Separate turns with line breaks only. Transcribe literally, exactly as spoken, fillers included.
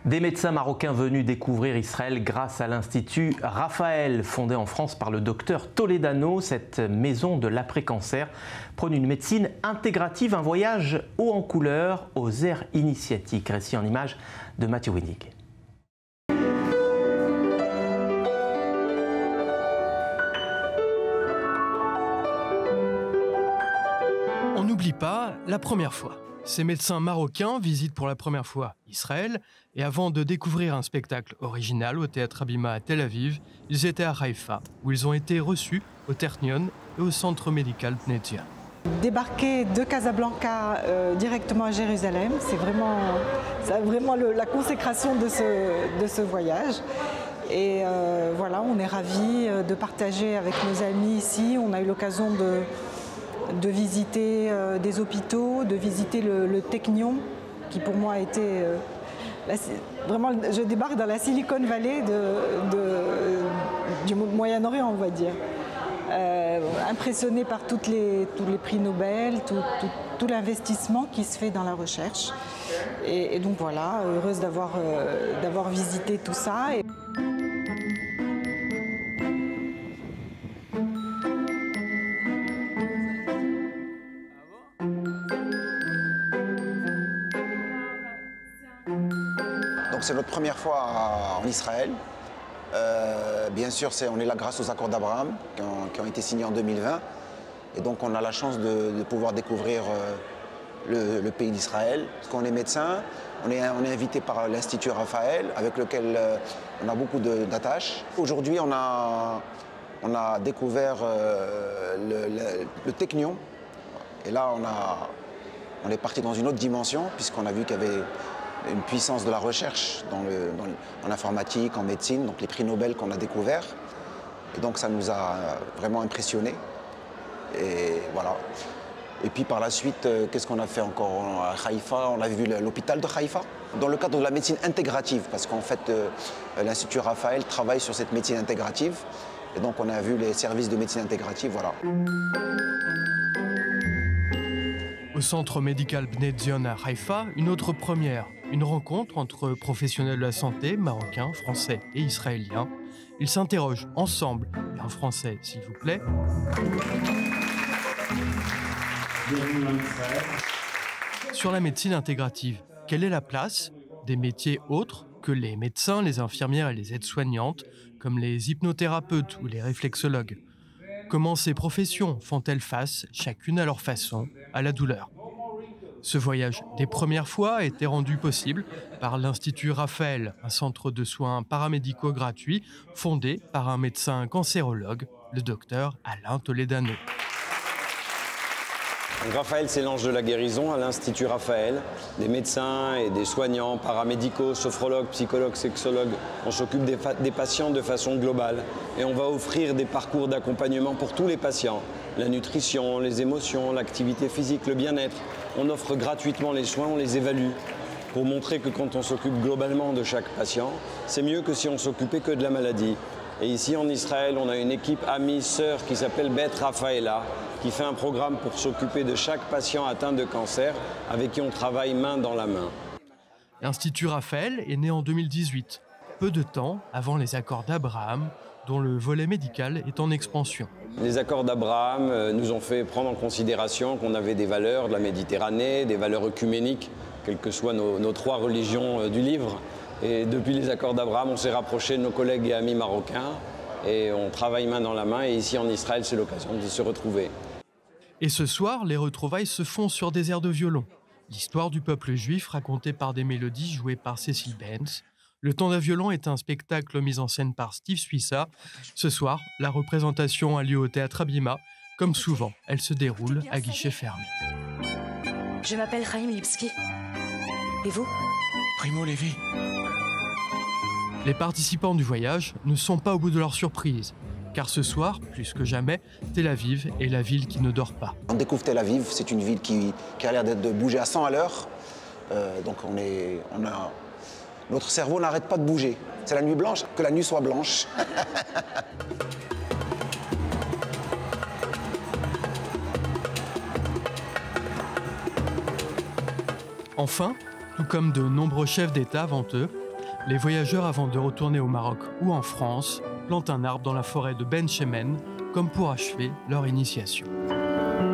Des médecins marocains venus découvrir Israël grâce à l'Institut Raphaël, fondé en France par le docteur Toledano. Cette maison de l'après-cancer prône une médecine intégrative, un voyage haut en couleur aux aires initiatiques. Récit en images de Mathieu Windig.
On n'oublie pas la première fois. Ces médecins marocains visitent pour la première fois Israël et avant de découvrir un spectacle original au Théâtre Habima à Tel Aviv, ils étaient à Haïfa où ils ont été reçus au Ternion et au centre médical Bnei Zion.
Débarquer de Casablanca euh, directement à Jérusalem, c'est vraiment, c'est vraiment le, la consécration de ce, de ce voyage. Et euh, voilà, on est ravis de partager avec nos amis ici. On a eu l'occasion de de visiter euh, des hôpitaux, de visiter le, le Technion, qui pour moi a été... Euh, la, vraiment, je débarque dans la Silicon Valley de, de, du Moyen-Orient, on va dire. Euh, impressionné par toutes les, tous les prix Nobel, tout, tout, tout l'investissement qui se fait dans la recherche. Et, et donc voilà, heureuse d'avoir euh, d'avoir visité tout ça. Et...
C'est notre première fois en Israël. Euh, bien sûr, est, on est là grâce aux accords d'Abraham qui, qui ont été signés en deux mille vingt. Et donc on a la chance de, de pouvoir découvrir euh, le, le pays d'Israël. Parce qu'on est médecin, on est, on est invité par l'Institut Raphaël avec lequel euh, on a beaucoup d'attaches. Aujourd'hui, on a, on a découvert euh, le, le, le Technion. Et là, on, a, on est parti dans une autre dimension puisqu'on a vu qu'il y avait une puissance de la recherche dans le, dans le, en informatique, en médecine, donc les prix Nobel qu'on a découverts. Et donc ça nous a vraiment impressionnés. Et voilà. Et puis par la suite, euh, qu'est-ce qu'on a fait encore à Haïfa? On a vu l'hôpital de Haïfa, dans le cadre de la médecine intégrative, parce qu'en fait, euh, l'Institut Raphaël travaille sur cette médecine intégrative. Et donc on a vu les services de médecine intégrative, voilà.
Au centre médical Bnei Zion à Haïfa, une autre première. Une rencontre entre professionnels de la santé, marocains, français et israéliens. Ils s'interrogent ensemble, et en français s'il vous plaît, sur la médecine intégrative. Quelle est la place des métiers autres que les médecins, les infirmières et les aides-soignantes, comme les hypnothérapeutes ou les réflexologues? Comment ces professions font-elles face, chacune à leur façon, à la douleur? Ce voyage des premières fois a été rendu possible par l'Institut Raphaël, un centre de soins paramédicaux gratuits fondé par un médecin cancérologue, le docteur Alain Toledano.
Raphaël, c'est l'ange de la guérison à l'Institut Raphaël. Des médecins et des soignants, paramédicaux, sophrologues, psychologues, sexologues. On s'occupe des, des patients de façon globale et on va offrir des parcours d'accompagnement pour tous les patients. La nutrition, les émotions, l'activité physique, le bien-être. On offre gratuitement les soins, on les évalue pour montrer que quand on s'occupe globalement de chaque patient, c'est mieux que si on s'occupait que de la maladie. Et ici en Israël, on a une équipe amie, sœur qui s'appelle Beth Raphaëla, qui fait un programme pour s'occuper de chaque patient atteint de cancer, avec qui on travaille main dans la main.
L'Institut Raphaël est né en deux mille dix-huit, peu de temps avant les accords d'Abraham, dont le volet médical est en expansion.
Les accords d'Abraham nous ont fait prendre en considération qu'on avait des valeurs de la Méditerranée, des valeurs œcuméniques, quelles que soient nos, nos trois religions du livre. Et depuis les accords d'Abraham, on s'est rapproché de nos collègues et amis marocains et on travaille main dans la main. Et ici en Israël, c'est l'occasion de se retrouver.
Et ce soir, les retrouvailles se font sur des airs de violon. L'histoire du peuple juif racontée par des mélodies jouées par Cécile Benz. Le temps d'un violon est un spectacle mis en scène par Steve Suissa. Ce soir, la représentation a lieu au Théâtre Habima. Comme souvent, elle se déroule à guichet fermé.
Je m'appelle Chaim Lipski. Et vous?
Primo Levi.
Les participants du voyage ne sont pas au bout de leur surprise. Car ce soir, plus que jamais, Tel Aviv est la ville qui ne dort pas.
On découvre Tel Aviv, c'est une ville qui, qui a l'air de bouger à cent à l'heure. Euh, donc on est, on a, notre cerveau n'arrête pas de bouger. C'est la nuit blanche, que la nuit soit blanche.
Enfin, tout comme de nombreux chefs d'État avant eux, Les voyageurs, avant de retourner au Maroc ou en France, plantent un arbre dans la forêt de Ben Shemen, comme pour achever leur initiation.